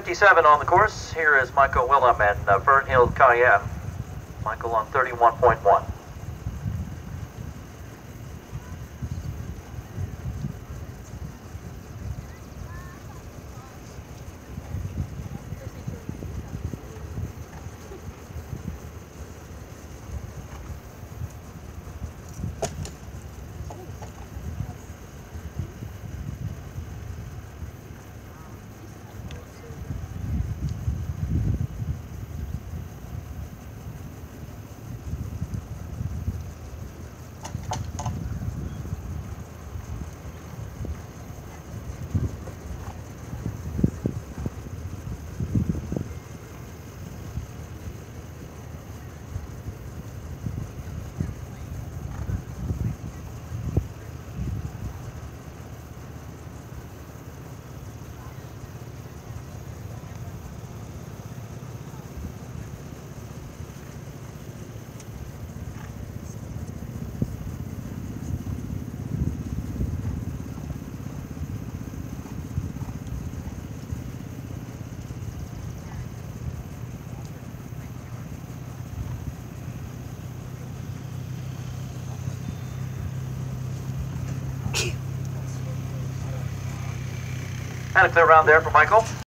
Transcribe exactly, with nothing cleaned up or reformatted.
fifty-seven on the course. Here is Michael Willham and uh, Fernhill, Cayenne. Michael on thirty-one point one. And a clear round there for Michael.